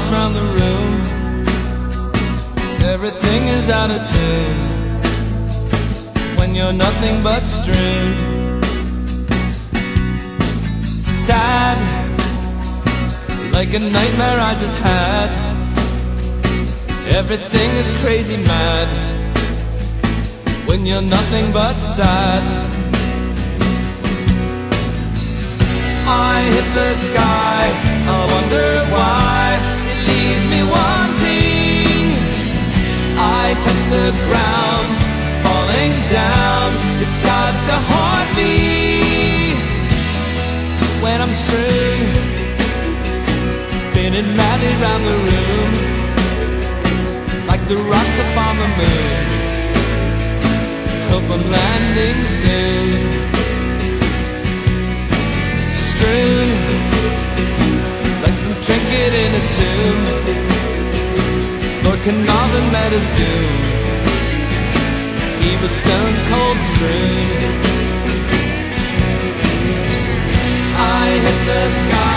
miles round the room. Everything is out of tune when you're nothing but strewn. Sad, like a nightmare I just had. Everything is crazy mad when you're nothing but sad. I hit the sky, I wonder why it leaves me wanting. I touch the ground, falling down, it starts to haunt me. When I'm strewn, spinning madly round the room, like the rocks upon the moon. Hope I'm landing soon. Strewn, like some trinket in a tomb. Lord Carnarvon met his doom. He was stone cold strewn. I hit the sky.